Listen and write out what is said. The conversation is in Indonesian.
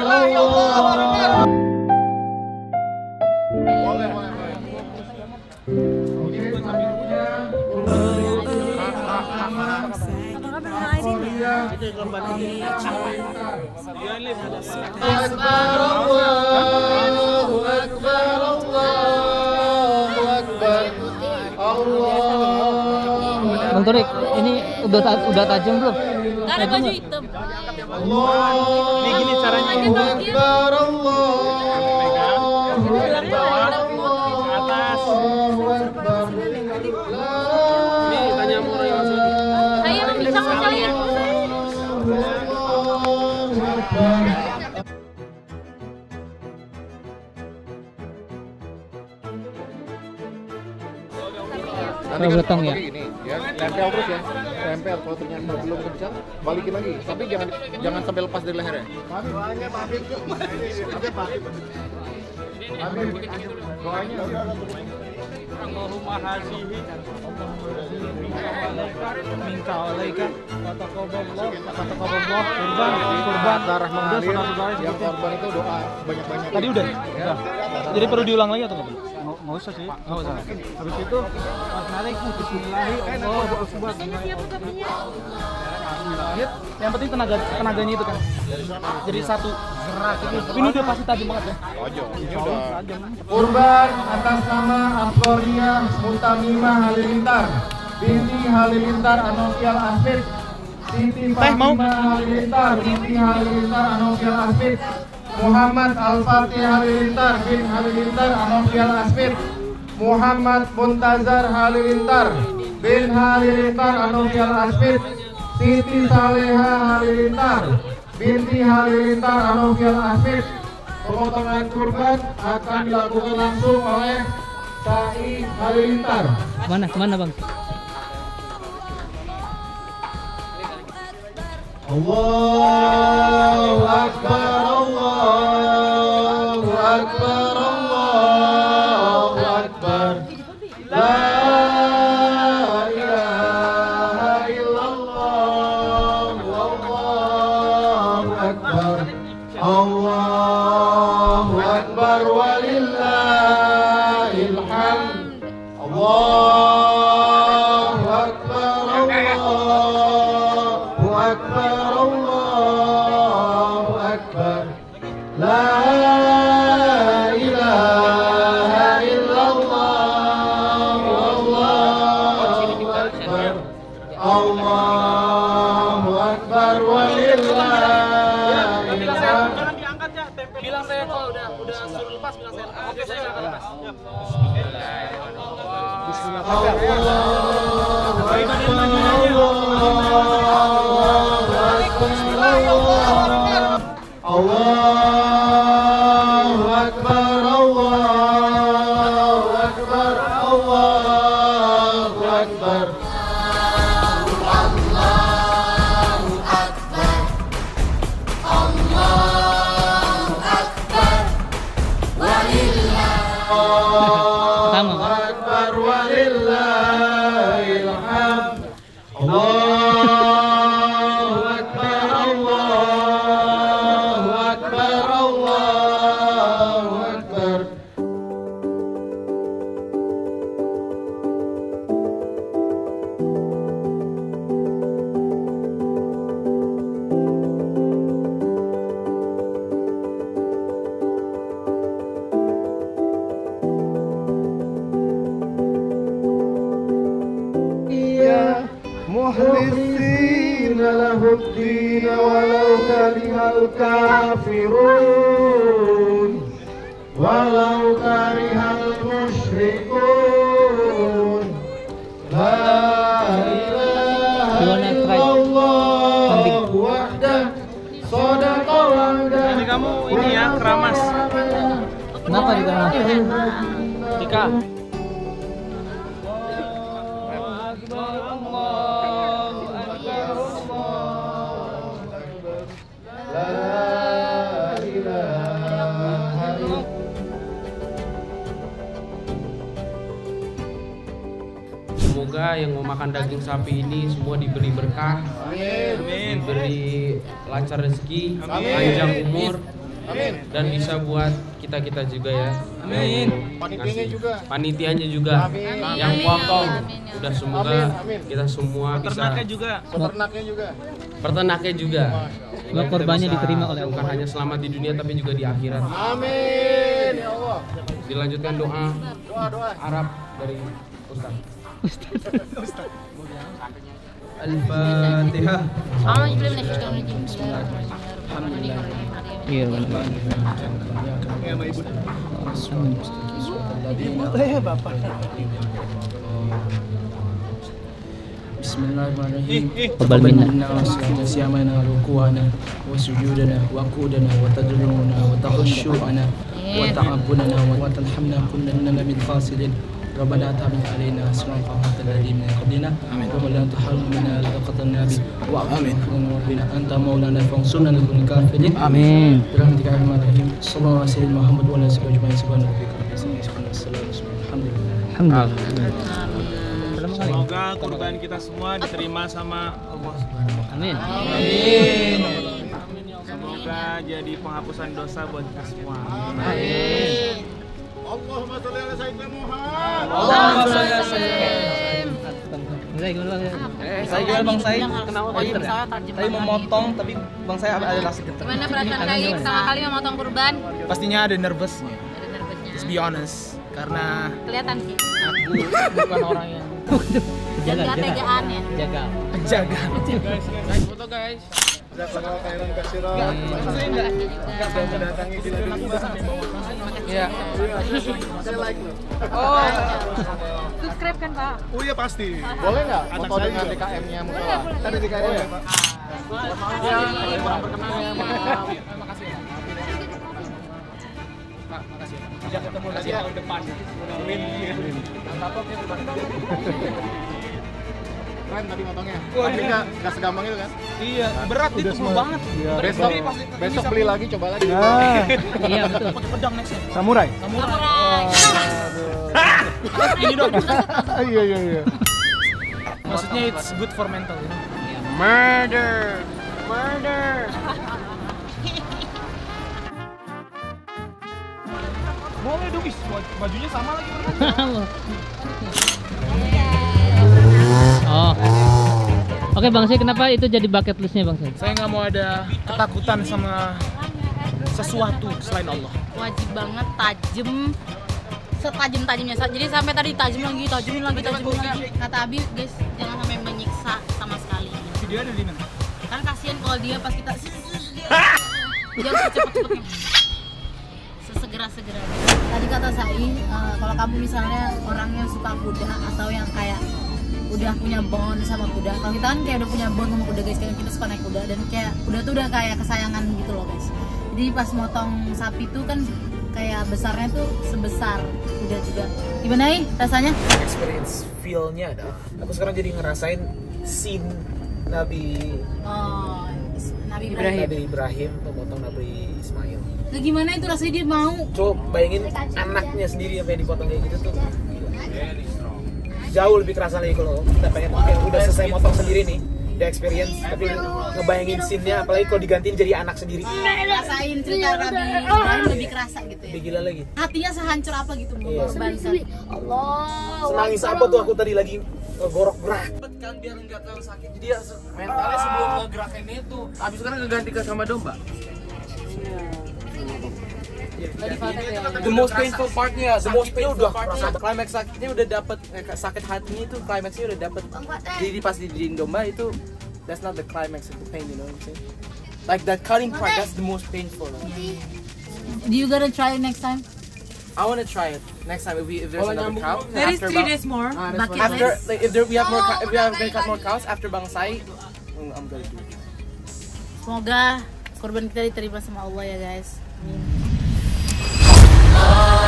Allah. Akbar, Allahu Akbar, Allahu Akbar, Allahu. Bang Torik, ini udah tajam belum? Gak ada baju hitam. Ini gini caranya. Allahu Akbar, Allahu Akbar, Allahu atas. Ini tanya orang yang masuk. Saya bisa saya. Kalau gotong ya. Ini ya, tempel terus ya. Tempel kalau ternyata belum kencang, balikin lagi. Tapi jangan sampai lepas dari lehernya. Allahumma hazihi minka alaika wa taqabbalallah kurban Darah mengalir. saudara-saudara Yang korban itu doa banyak-banyak. tadi udah ya. Jadi perlu diulang lagi atau nggak? Nggak usah sih, nggak usah. Habis itu Assalamualaikum bismillahirrahmanirrahim Allahu akbar. Yang penting tenaganya itu kan jadi satu gerak itu. Tapi ini udah pasti tajam banget ya. Ini udah Tajam. Kurban atas nama Afloria Mutamimah Halilintar binti Halilintar Anofial Asfid, Siti Fatimah Halilintar binti Halilintar Anofial Asfid, Muhammad Al-Fatih Halilintar bin Halilintar Anofial Asfid, Muhammad Muntazar Halilintar bin Halilintar Anofial Asfid, Siti Saleha Halilintar binti Halilintar Anofial Asfid. Pemotongan kurban akan dilakukan langsung oleh Sai Halilintar. Kemana bang? Allahu Akbar, Allahu Akbar, Allahu Akbar. La ilaha illallah, Allahu Akbar. Allahu Akbar walillahil hamd. Allahu Akbar, Allahu Akbar, Allahu Akbar. La ilaha illallah, Allahu Akbar. Allahu Akbar walillahil hamd. Bilang saya kalau udah suruh lepas, bilang saya. Oke, saya akan lepas. Allahu Akbar, Allahu Akbar, Allahu Akbar. Pertama, Pak. Akbar walillahil hamd. Allahu Akbar, Allahu Akbar, Allahu Akbar. مخلصين له الدين ولو كره الكافرون ولو كره المشركون لا إله إلا الله وحده صدق وعده. Ini kamu ini ya, keramas. Kenapa di kamar? Tika. Semoga yang mau makan daging sapi ini semua diberi berkah, diberi lancar rezeki, panjang umur, Dan bisa buat kita juga ya. Amin. Panitianya juga. Panitianya juga. Amin. Yang potong. Amin. Udah semoga kita semua bisa. Peternaknya juga. Peternaknya juga. Peternaknya juga. Semoga korbannya Bisa diterima oleh bukan Allah. hanya selamat di dunia tapi juga di akhirat. Amin. Ya Allah. Dilanjutkan doa Doa. Arab dari Ustaz. Al-Fatihah. A'udzu billahi minasyaitonir rajim. Iya benar. Bismillahirrahmanirrahim. Qabal minna. Siyamana ruku'ana wa sujudana wa qudana wa tadruna wa takhushu'ana wa ta'abbunana wa talhamna kullana min qasidin. ربنا تعمل علينا صراط الذين من قبلنا ولا تحرمنا لقد النبي وآمين ربنا أنت مولانا فانصرنا على الكافرين Amin. برحمتك يا أرحم الراحمين صلى الله على سيدنا محمد وعلى آله أجمعين سبحان ربك رب العزة عما يصفون الحمد لله. Alhamdulillah. Semoga kurban kita semua diterima sama Allah. Amin. Amin. Semoga jadi penghapusan dosa buat kita semua. Amin. Allahumma sholli ala sayyidina Muhammad. Allahumma sholli ala sayyidina Saya gimana Bang? Saya gimana Bang Sai? Kenapa Tadi mau motong tapi Bang Sai ada rasa getar. Gimana perasaan Gaib pertama kali memotong kurban? Pastinya ada nervousnya. Ada nervousnya. Just be honest. Karena Kelihatan sih. aku bukan orang yang Jaga tegaan ya. Jaga. penjaga. Foto guys. Jazakallahu khairan katsiran. Enggak mau mendatangi kita dulu. Iya. Saya like loh. Oh. Subscribe kan Pak? Oh iya pasti. Boleh nggak foto dengan DKM-nya Musola? Tadi di KM ya, Pak. Ya, kurang berkenan ya. Maaf. Pak, makasih. Sejak ketemu lagi tahun depan. Win. Keren tadi motongnya. Wah, Tapi iya. nggak segampang itu kan? Iya, berat itu perlu banget. Besok beli lagi, coba lagi. Iya betul. Pakai pedang next. Samurai. Samurai. Ini dong. Iya. Maksudnya it's good for mental. You know? Murder. Boleh dong, bajunya sama lagi. Oh. Oke Bang Sai, kenapa itu jadi bucket listnya Bang Sai? Saya nggak mau ada ketakutan sama sesuatu selain Allah. Wajib banget tajem. Setajam-tajamnya. Jadi sampai tadi tajemin lagi. Kata Abi, guys, jangan sampai menyiksa sama sekali. Video ada di mana? Kan kasihan kalau dia pas kita dia harus cepet-cepetnya. Sesegera-segera. Tadi kata Sai, kalau kamu misalnya orang yang suka kuda atau yang kayak udah punya bond sama kuda. Kalau kita kan kayak udah punya bond sama kuda guys, kayak kita suka naik kuda dan kayak kuda tuh udah kayak kesayangan gitu loh guys. Jadi pas motong sapi tuh kan kayak besarnya tuh sebesar kuda juga. Gimana nih rasanya? Experience feel-nya adalah aku sekarang jadi ngerasain scene Nabi Oh, Nabi Ibrahim. Nabi Ibrahim memotong Nabi Ismail. Nah, gimana itu rasanya dia mau? Coba bayangin anaknya sendiri yang pengen dipotong kayak gitu tuh. Jauh lebih kerasa lagi kalau kita pengen udah selesai motong sendiri nih, udah experience, tapi ngebayangin scene-nya apalagi kalau digantiin jadi anak sendiri. Rasain cerita Nabi Ibrahim lebih kerasa gitu ya. Lebih gila lagi. Hatinya sehancur apa gitu mau Iya. korban. Allah. Senangis apa tuh aku tadi lagi ngegorok gerak. Kan biar nggak terlalu sakit. Jadi ya mentalnya sebelum ngegerakin itu. Habis sekarang ngeganti sama domba. The most painful partnya, udah kerasa. Climax sakitnya udah dapet, sakit hatinya itu climaxnya udah dapet. Jadi pas di domba itu, that's not the climax of the pain, you know what I'm saying? Like that cutting part, that's the most painful. Do you gonna try it next time? I wanna try it next time if there's another cow. There is 3 days more. Bucket After, list. like, if we have gonna cut more cows after Bang Sai, I'm gonna do it. Semoga korban kita diterima sama Allah ya guys. Amin.